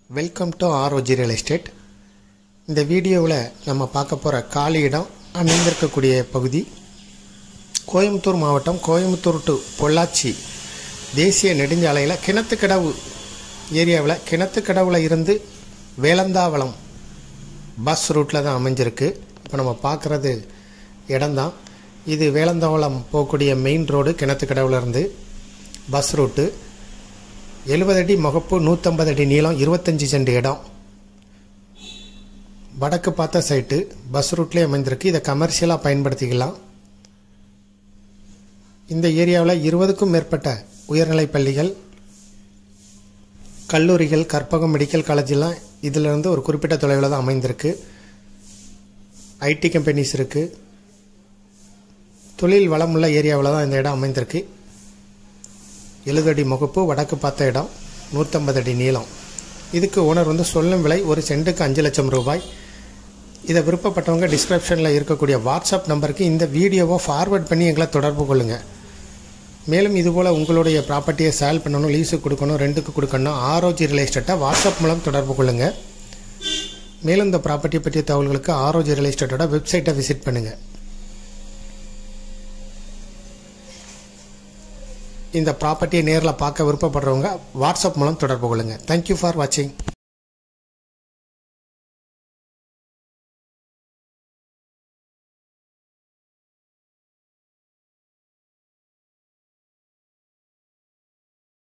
Welcome to Aroj real estate. இந்த வீடியோவில் நம்ம பார்க்க போகிற காலி இடம் அமைந்திருக்கக்கூடிய பகுதி கோயம்புத்தூர் மாவட்டம், கோயம்புத்தூர் டு பொள்ளாச்சி தேசிய நெடுஞ்சாலையில் கிணத்துக்கடவு ஏரியாவில், கிணத்துக்கடவுல இருந்து வேலந்தாவளம் பஸ் ரூட்டில் தான் அமைஞ்சிருக்கு. இப்போ நம்ம பார்க்குறது இடம்தான் இது. வேலந்தாவளம் போகக்கூடிய மெயின் ரோடு கிணத்துக்கடவுலேருந்து பஸ் ரூட்டு. 70 அடி முகப்பு, 150 அடி நீளம், 25 சென்ட் இடம். வடக்கு பார்த்த சைட்டு பஸ் ரூட்லேயே அமைந்திருக்கு. இதை கமர்ஷியலாக பயன்படுத்திக்கலாம். இந்த ஏரியாவில் 20க்கும் மேற்பட்ட உயர்நிலைப் பள்ளிகள், கல்லூரிகள், கற்பகம் மெடிக்கல் காலேஜெலாம் இதிலிருந்து ஒரு குறிப்பிட்ட தொலைவில் தான் அமைந்திருக்கு. ஐடி கம்பெனிஸ் இருக்குது. தொழில் வளமுள்ள ஏரியாவில் தான் இந்த இடம் அமைந்திருக்கு. 70 அடி முகப்பு, வடக்கு பார்த்த இடம், 150 அடி நீளம். இதுக்கு ஓனர் சொல்லும் விலை ஒரு சென்ட்டுக்கு 5 லட்சம் ரூபாய். இதை விருப்பப்பட்டவங்க டிஸ்கிரிப்ஷனில் இருக்கக்கூடிய வாட்ஸ்அப் நம்பருக்கு இந்த வீடியோவை ஃபார்வர்ட் பண்ணி எங்களை தொடர்பு கொள்ளுங்கள். மேலும் இதுபோல் உங்களுடைய ப்ராப்பர்ட்டியை சேல் பண்ணணும், லீஸுக்கு கொடுக்கணும், ரெண்டுக்கு கொடுக்கணும், ஆரோஜ் ரியல் எஸ்டேட்டை வாட்ஸ்அப் மூலம் தொடர்பு கொள்ளுங்கள். மேலும் இந்த ப்ராப்பர்ட்டியை பற்றிய தகவல்களுக்கு ஆரோஜ் ரியல் எஸ்டேட்டோட வெப்சைட்டை விசிட் பண்ணுங்கள். இந்த ப்ராப்பர்ட்டியை நேரில் பார்க்க விருப்பப்படுறவங்க வாட்ஸ்அப் மூலம் தொடர்பு கொள்ளுங்கள். தேங்க்யூ ஃபார் வாட்சிங்.